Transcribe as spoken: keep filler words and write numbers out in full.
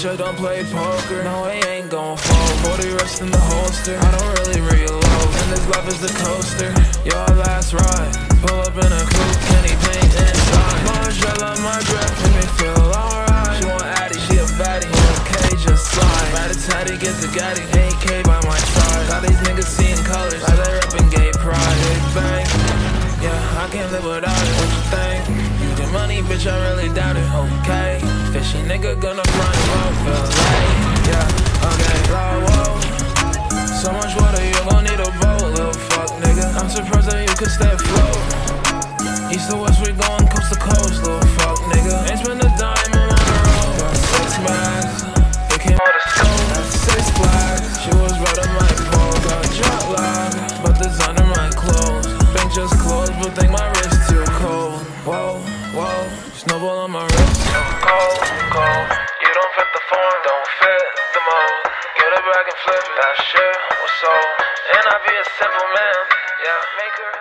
Bitch, I don't play poker. No, I ain't gon' fold. forty rest in the holster. I don't really reload. And this life is the coaster. Your last ride. Pull up in a coupe, Kenny paint inside. Marshall on my breath, make me feel alright. She want Addy, she a baddie. Okay, just slide. Rat-a-tatty, get the gaddy. A K by my side. Got these niggas seeing colors. Like they reppin' gay pride. Big bang. Yeah, I can't live without it. What you think? You get money, bitch, I really doubt it. Okay. Fishy nigga gonna front row, feel like. Yeah, okay. Whoa, whoa. So much water, you gon' need a boat, little fuck nigga. I'm surprised that you could stay afloat. East to west, we going coast to coast, little fuck nigga. Ain't spend a dime, I'm on the road. Got six bags, they came out of stove. Got six flags, she was right on my pole. Got jet lag, but designer my clothes. Bank just closed, but think my wrist too cold. Whoa, whoa, snowball on my wrist. Cold, cold, you don't fit the form, don't fit the mold. Get it back and flip that shit was sold. And I be a simple man, yeah, maker.